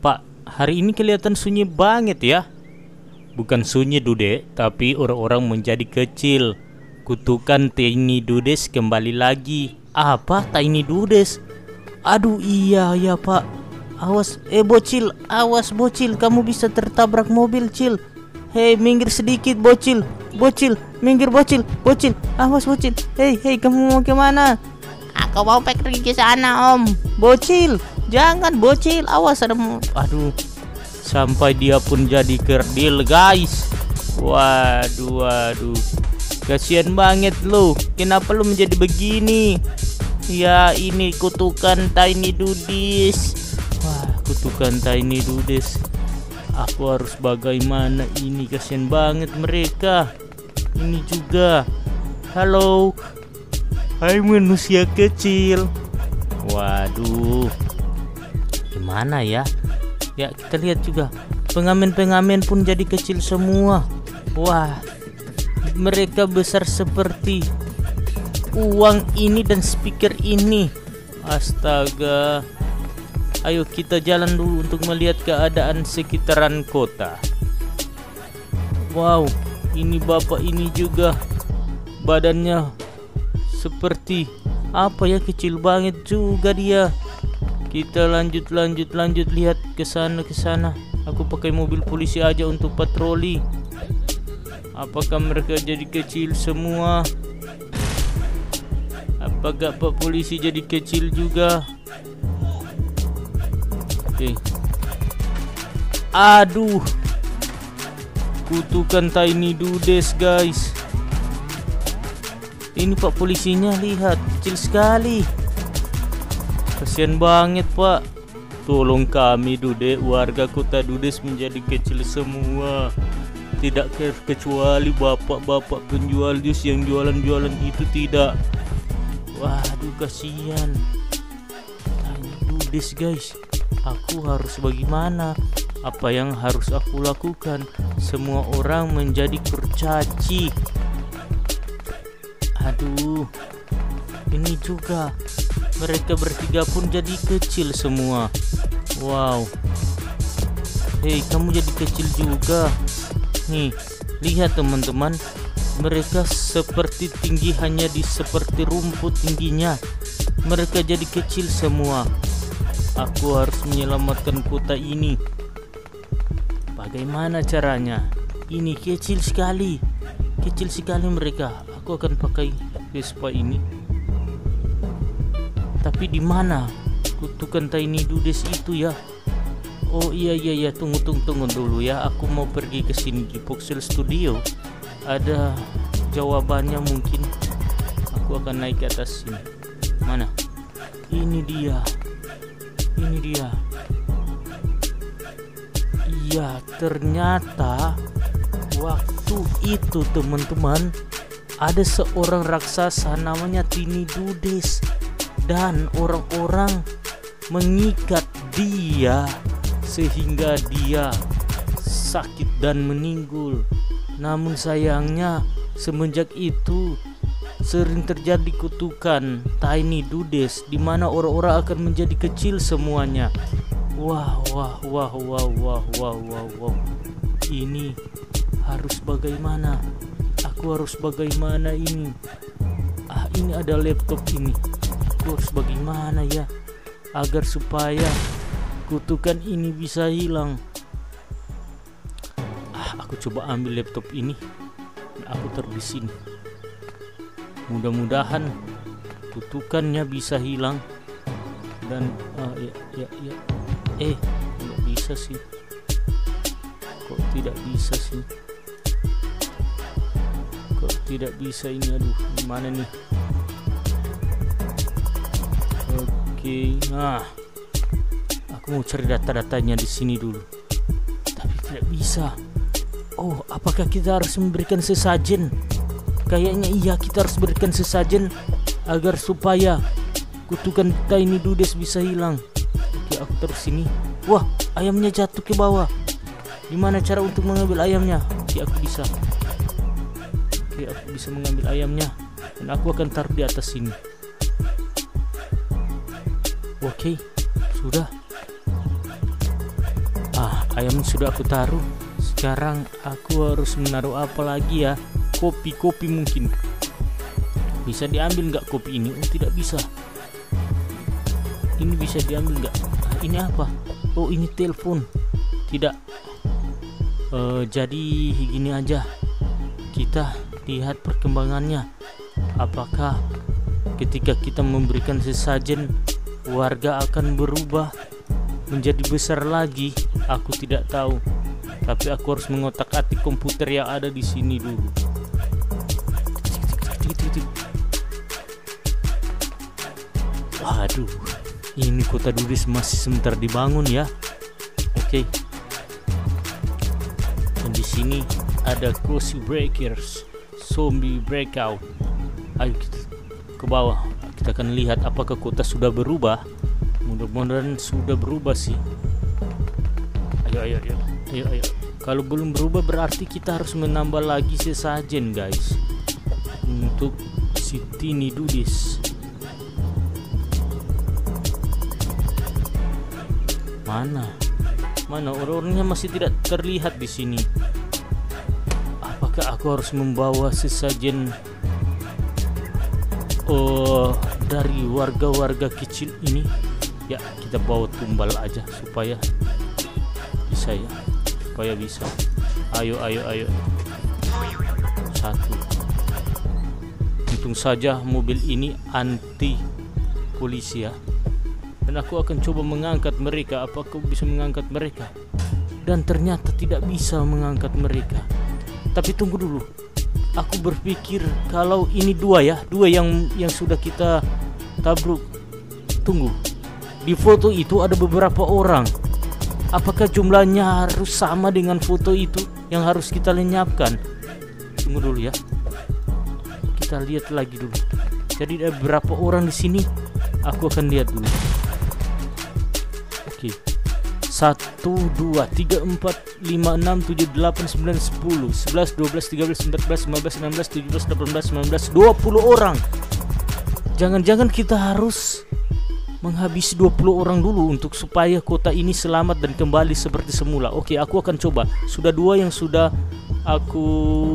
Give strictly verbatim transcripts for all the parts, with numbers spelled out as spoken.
Pak, hari ini kelihatan sunyi banget ya. Bukan sunyi Dude, tapi orang-orang menjadi kecil. Kutukan Tiny Dudes kembali lagi. Apa Tiny Dudes? Aduh iya ya Pak. Awas, eh bocil, awas bocil, kamu bisa tertabrak mobil cil. Hei minggir sedikit bocil, bocil, minggir bocil, bocil, awas bocil. Hei hei kamu mau kemana? Aku mau pergi ke sana om. Bocil, jangan bocil, awas ada. Aduh, sampai dia pun jadi kerdil guys. Waduh, waduh, kasihan banget lu. Kenapa lu menjadi begini? Ya ini kutukan Tiny Dudes. Wah, kutukan Tiny Dudes. Aku harus bagaimana ini? Kasihan banget mereka. Ini juga. Halo, hai manusia kecil. Waduh, gimana ya? Ya kita lihat juga pengamen-pengamen pun jadi kecil semua. Wah, mereka besar seperti uang ini dan speaker ini. Astaga. Ayo kita jalan dulu untuk melihat keadaan sekitaran kota. Wow, ini bapak ini juga badannya seperti apa ya, kecil banget juga dia. Kita lanjut lanjut lanjut lihat ke sana ke sana. Aku pakai mobil polisi aja untuk patroli. Apakah mereka jadi kecil semua? Apakah Pak polisi jadi kecil juga? Oke. Aduh, kutukan Tiny Dudes guys. Ini Pak polisinya, lihat kecil sekali. Kasihan banget Pak. Tolong kami Dude, warga kota Dudes menjadi kecil semua. Tidak kecuali bapak-bapak penjual jus yang jualan-jualan itu tidak. Waduh kasihan Tiny Dudes guys. Aku harus bagaimana? Apa yang harus aku lakukan? Semua orang menjadi kurcaci. Aduh, ini juga mereka bertiga pun jadi kecil semua. Wow. Hei kamu jadi kecil juga. Nih lihat teman-teman, mereka seperti tinggi hanya di seperti rumput tingginya. Mereka jadi kecil semua. Aku harus menyelamatkan kota ini. Bagaimana caranya? Ini kecil sekali. Kecil sekali mereka. Aku akan pakai Vespa ini. Tapi di mana kutukan Tiny Dudes itu ya? Oh iya iya iya, tunggu tunggu tunggu dulu ya. Aku mau pergi ke sini di Voxel Studio. Ada jawabannya mungkin. Aku akan naik ke atas sini. Mana? Ini dia. Ini dia. Iya, ternyata waktu itu teman-teman ada seorang raksasa namanya Tiny Dudes dan orang-orang mengikat dia sehingga dia sakit dan meninggal. Namun sayangnya semenjak itu sering terjadi kutukan Tiny Dudes di mana orang-orang akan menjadi kecil semuanya. Wah wah wah wah wah wah wah wah. Ini harus bagaimana? Aku harus bagaimana ini? Ah, ini ada laptop ini. Aku harus bagaimana ya agar supaya kutukan ini bisa hilang? Ah, aku coba ambil laptop ini. Aku taruh di sini. Mudah-mudahan kutukannya bisa hilang. Dan uh, ya ya ya. Eh, tidak bisa sih. Kok tidak bisa sih? Kok tidak bisa ini? Aduh, gimana nih? Oke, nah, aku mau cari data-datanya di sini dulu. Tapi tidak bisa. Oh, apakah kita harus memberikan sesajen? Kayaknya iya, kita harus berikan sesajen agar supaya kutukan Tiny Dudes bisa hilang. Oke, aku taruh sini. Wah, ayamnya jatuh ke bawah. Gimana cara untuk mengambil ayamnya? Oke, aku bisa. Oke, aku bisa mengambil ayamnya. Dan aku akan taruh di atas sini. Oke, sudah. Ah, ayam sudah aku taruh. Sekarang aku harus menaruh apa lagi ya? Kopi-kopi mungkin. Bisa diambil nggak kopi ini? Oh, tidak bisa. Ini bisa diambil nggak? Ah, ini apa? Oh, ini telepon. Tidak. Uh, jadi gini aja. Kita lihat perkembangannya. Apakah ketika kita memberikan sesajen, warga akan berubah menjadi besar lagi? Aku tidak tahu. Tapi aku harus mengotak-atik komputer yang ada di sini dulu. Waduh, ini kota Dudis masih sebentar dibangun ya. Oke. Dan di sini ada Crossy Breakers, Zombie Breakout. Ayo kita ke bawah. Kita akan lihat apakah kota sudah berubah. Mudah-mudahan sudah berubah sih. Ayo, ayo, ayo, ayo, ayo. Kalau belum berubah berarti kita harus menambah lagi sesajen, guys, untuk si Tiny Dudis. Mana? Mana orang-orangnya masih tidak terlihat di sini. Apakah aku harus membawa sesajen oh dari warga-warga kecil ini? Ya, kita bawa tumbal aja supaya bisa ya, supaya bisa. Ayo, ayo, ayo. Satu. Untung saja mobil ini anti polisi ya. Dan aku akan coba mengangkat mereka. Apakah aku bisa mengangkat mereka? Dan ternyata tidak bisa mengangkat mereka. Tapi tunggu dulu. Aku berpikir kalau ini dua ya, dua yang yang sudah kita tabruk. Tunggu. Di foto itu ada beberapa orang. Apakah jumlahnya harus sama dengan foto itu yang harus kita lenyapkan? Tunggu dulu ya. Kita lihat lagi dulu. Jadi ada berapa orang di sini? Aku akan lihat dulu. Oke. Satu, dua, tiga, empat, lima, enam, tujuh, delapan, sembilan, sepuluh, sebelas, dua belas, tiga belas, empat belas, lima belas, enam belas, tujuh belas, delapan belas, sembilan belas, dua puluh orang. Jangan-jangan kita harus menghabisi dua puluh orang dulu untuk supaya kota ini selamat dan kembali seperti semula. Oke, aku akan coba. Sudah dua yang sudah aku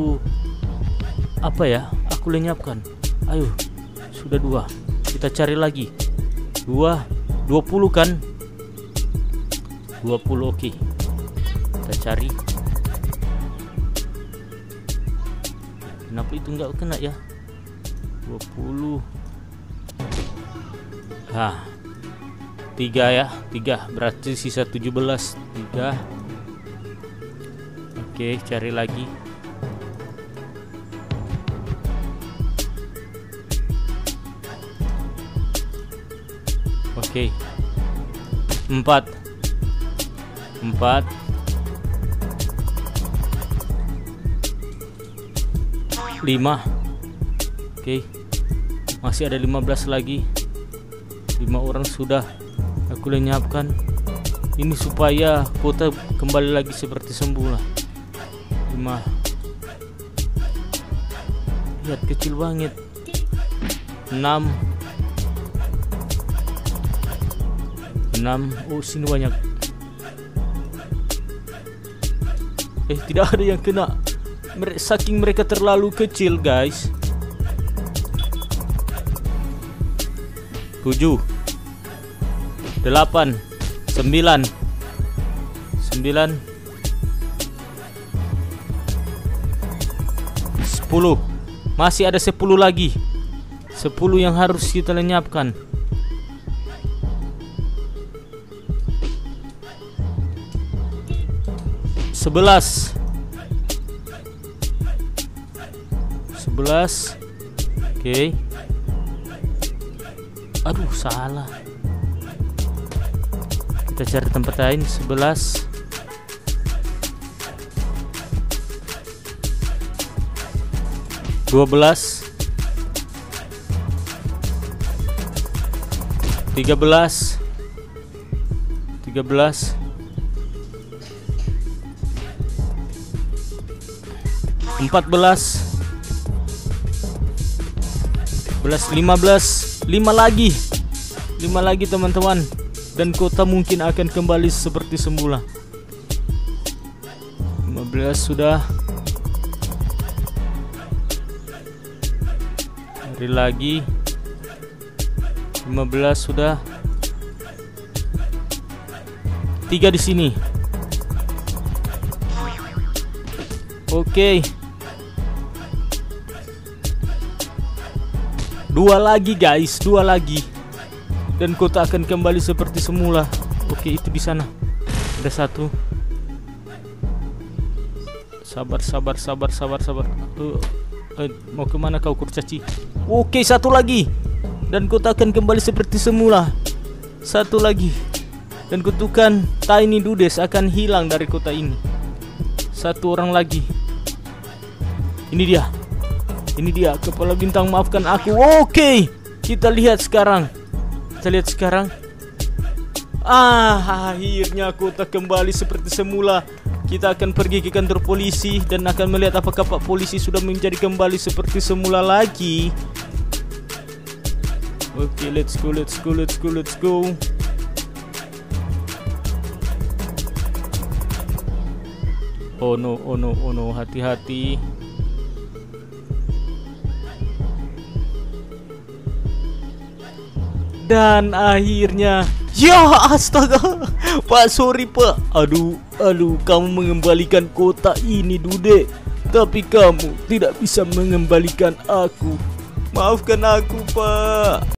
apa ya? Aku lenyapkan. Ayo, sudah dua. Kita cari lagi. Dua, dua puluh kan? Dua puluh, oke. Kita cari. Kenapa itu nggak kena ya? Dua puluh. Hah. Tiga ya, tiga berarti sisa tujuh belas. Tiga. Oke, cari lagi. Oke. Empat. Empat. Lima. Oke. Masih ada lima belas lagi. Lima orang sudah aku lenyapkan. Ini supaya kota kembali lagi seperti semula. Lima. Lihat kecil banget. Enam. Enam. Oh, sini banyak. Eh, tidak ada yang kena. Mere- Saking mereka terlalu kecil, guys. Tujuh. Delapan. Sembilan. Sembilan. Sepuluh. Masih ada sepuluh lagi. Sepuluh yang harus kita lenyapkan. Sebelas. Sebelas. Oke. Aduh, salah. Kita cari tempat lain. Sebelas. Dua belas. Tiga belas. Tiga belas. Empat belas. Belas. Lima belas. Lima lagi. Lima lagi teman-teman. Dan kota mungkin akan kembali seperti semula. belas sudah. Cari lagi. lima belas sudah. Tiga di sini. Oke. Dua lagi guys, dua lagi. Dan kota akan kembali seperti semula. Oke, itu di sana. Ada satu. Sabar, sabar, sabar, sabar, sabar. Uh, uh, mau kemana kau kurcaci? Oke, satu lagi. Dan kota akan kembali seperti semula. Satu lagi. Dan kutukan Tiny Dudes akan hilang dari kota ini. Satu orang lagi. Ini dia. Ini dia kepala bintang, maafkan aku. Oke, kita lihat sekarang. Kita lihat sekarang. Ah, akhirnya kota kembali seperti semula. Kita akan pergi ke kantor polisi dan akan melihat apakah Pak Polisi sudah menjadi kembali seperti semula lagi. Oke, let's go, let's go, let's go, let's go. Oh no, oh no, oh no, hati-hati. Dan akhirnya, ya astaga, Pak, sorry Pak. Aduh, aduh, kamu mengembalikan kota ini, Dude. Tapi kamu tidak bisa mengembalikan aku. Maafkan aku, Pak.